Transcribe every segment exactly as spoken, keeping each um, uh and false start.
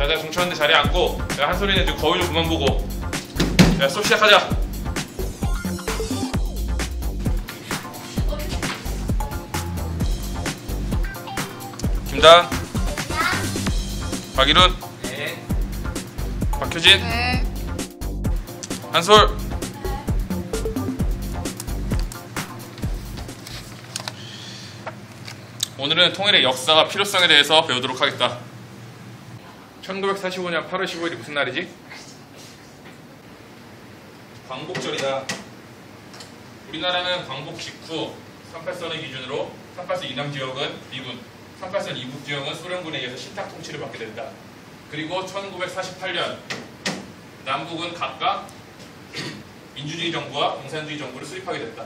자자 중천한테 자리에 앉고. 야, 한솔이는 지금 거울 좀 그만 보고. 야, 수업 시작하자. 김다은. 박일훈. 네. 박효진. 네. 한솔. 오늘은 통일의 역사와 필요성에 대해서 배우도록 하겠다. 천구백사십오 년 팔월 십오일이 무슨 날이지? 광복절이다. 우리나라는 광복 직후 삼팔선을 기준으로 삼팔선 이남 지역은 미군, 삼팔선 이북 지역은 소련군에 의해서 신탁 통치를 받게 된다. 그리고 천구백사십팔 년 남북은 각각 민주주의 정부와 공산주의 정부를 수립하게 됐다.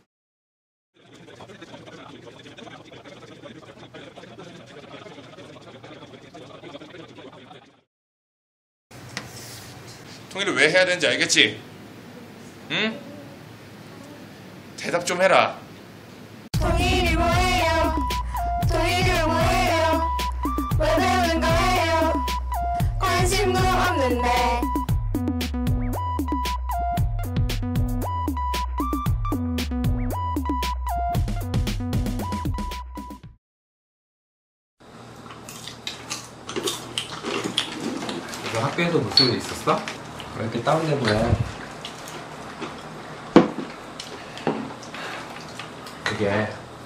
통일을 왜 해야 되는지 알겠지? 응? 대답 좀 해라. 통일이 뭐예요? 통일이 뭐예요? 왜 배우는 거예요? 관심도 없는데. 너 학교에서 무슨 일 있었어? 왜 이렇게 다운돼 보여? 그게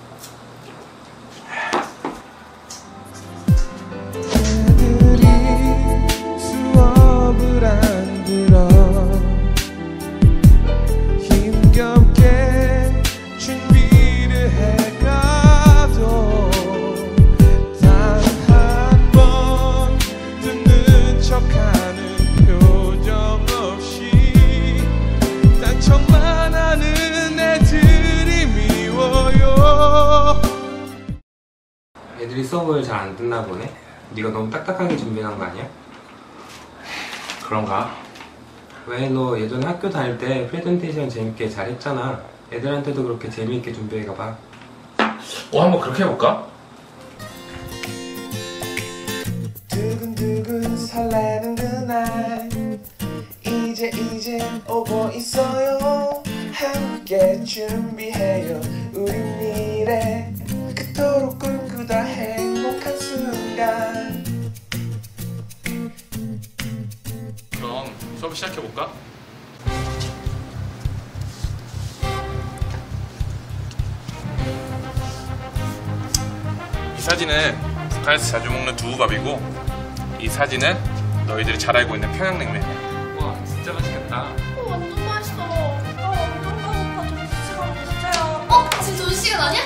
애들이 수업을 안 들어 힘겹게 준비를 해가도 단 한 번 듣는 척하는 표정 없이 딴 척만 하는 애들이 미워요. 애들이 수업을 잘 안 듣나 보네? 네가 너무 딱딱하게 준비한 거 아니야? 그런가? 왜 너 예전에 학교 다닐 때 프레젠테이션 재밌게 잘 했잖아. 애들한테도 그렇게 재미있게 준비해가봐. 어, 한번 그렇게 해볼까? 두근두근 설레는 그날 이제 이제 오고 있어요. 함께 준비해요 우리 미래 그토록 꿈꾸다 행복한 순간. 그럼 수업 시작해볼까? 이 사진은 북한에서 자주 먹는 두부밥이고, 이 사진은 너희들이 잘 알고 있는 평양냉면이야. 와, 진짜 맛있겠다. 어, 완전 맛있어. 아, 완전 배고파. 점심시간 됐어요. 어? 지금 점심시간 아니야?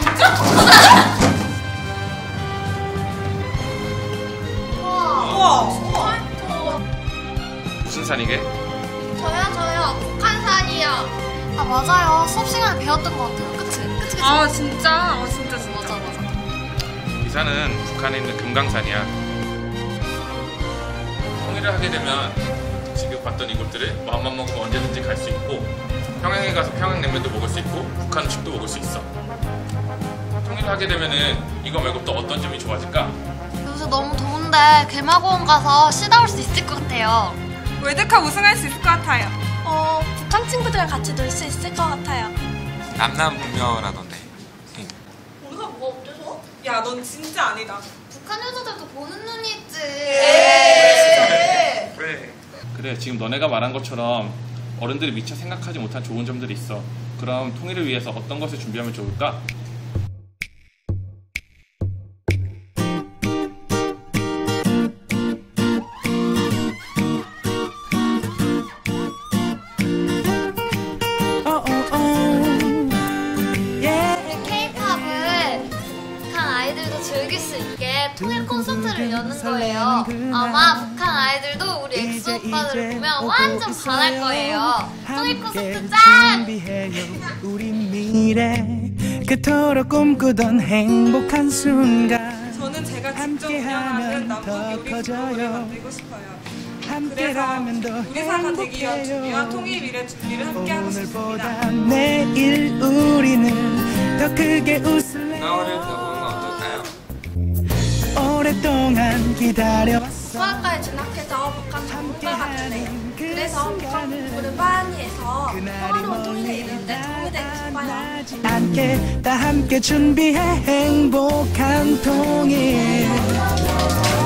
우와. 우와. 우와. 무슨 산이게? 저요, 저요. 북한산이요. 아, 맞아요. 수업 시간에 배웠던 것 같아요. 그치? 그치, 그치? 아 진짜? 아 진짜 진짜. 맞아, 맞아. 이 산은 북한에 있는 금강산이야. 통일을 하게 되면 지금 봤던 이곳들을 마음만 먹으면 언제든지 갈 수 있고, 평양에 가서 평양냉면도 먹을 수 있고 북한 음식도 먹을 수 있어. 통일을 하게 되면은 이거 말고 또 어떤 점이 좋아질까? 요새 너무 더운데 개마고원 가서 쉬다 올 수 있을 것 같아요. 월드컵 우승할 수 있을 것 같아요. 어, 북한 친구들이랑 같이 놀 수 있을 것 같아요. 남남북녀라던데. 우리가 뭐가 어때서? 야, 넌 진짜 아니다. 북한 여자들도 보는 눈이 있지. 그래. 그래, 지금 너네가 말한 것처럼 어른들이 미처 생각하지 못한 좋은 점들이 있어. 그럼 통일을 위해서 어떤 것을 준비하면 좋을까? 우리 케이팝을 북한 아이들도 즐길 수 있게 통일 콘서트를 여는 거예요. 아마 북한 아이들도 우리 엑소 오빠들을 보면 완전 반할 거예요. 통일 콘서트 짱! 우리 미래 그토록 꿈꾸던 행복한 순간. 저는 제가 직접 운영하는 남북 요리 프로그램을 만들고 싶어요. 함께라면 더 그래서 우리사가 되기 위한 준비와 통일 미래 준비를 함께 하고 싶습니다. 오늘보다 내일 우리는 더 크게 웃을래. 나오를 펴보는 건 어떨까요? 오랫동안 기다려왔어. 수학과에 진학 통해서 북한 정부가 되네요. 그래서 북한 공부를 많이 해서 평화로운 통일에 이르는데 도움이 되고 싶어요. 함께 다 함께 준비해 행복한 통일.